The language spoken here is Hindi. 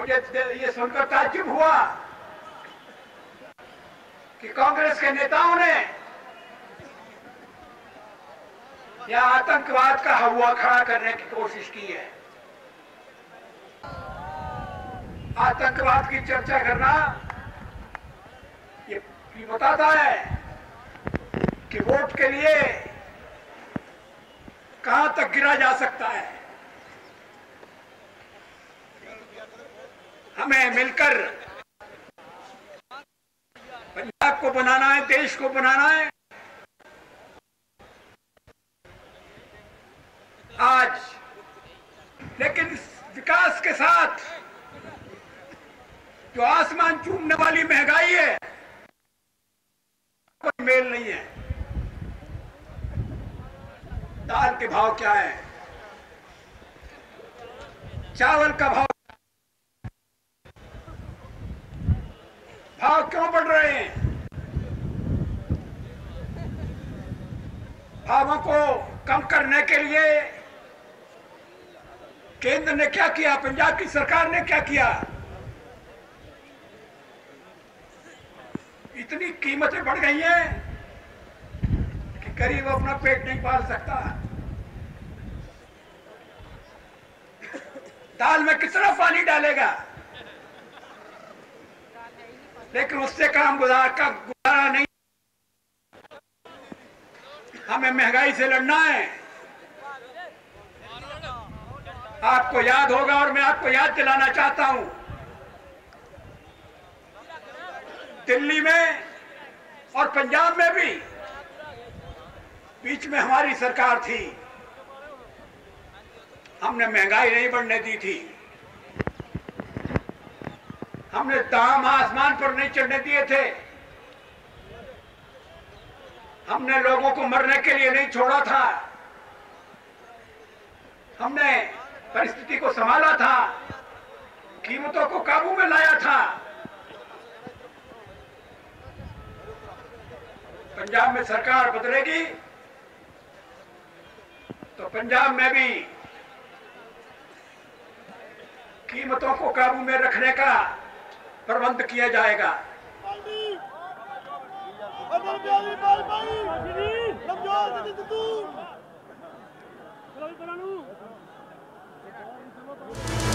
मुझे ये सुनकर ताज्जुब हुआ कि कांग्रेस के नेताओं ने यह आतंकवाद का हवा खड़ा करने की कोशिश की है। आतंकवाद की चर्चा करना ये बताता है कि वोट के लिए कहां तक गिरा जा सकता है। हमें मिलकर पंजाब को बनाना है, देश को बनाना है। आज लेकिन इस विकास के साथ जो आसमान चूमने वाली महंगाई है, कोई मेल नहीं है। दाल के भाव क्या है, चावल का भाव क्यों बढ़ रहे हैं? भावों को कम करने के लिए केंद्र ने क्या किया, पंजाब की सरकार ने क्या किया? इतनी कीमतें बढ़ गई हैं कि गरीब अपना पेट नहीं पाल सकता। दाल में कितना पानी डालेगा, लेकिन उससे काम गुजारा नहीं। हमें महंगाई से लड़ना है। आपको याद होगा और मैं आपको याद दिलाना चाहता हूं, दिल्ली में और पंजाब में भी बीच में हमारी सरकार थी। हमने महंगाई नहीं बढ़ने दी थी, हमने दाम आसमान पर नहीं चढ़ने दिए थे, हमने लोगों को मरने के लिए नहीं छोड़ा था, हमने परिस्थिति को संभाला था, कीमतों को काबू में लाया था। पंजाब में सरकार बदलेगी तो पंजाब में भी कीमतों को काबू में रखने का प्रबंध किया जाएगा। Bravo!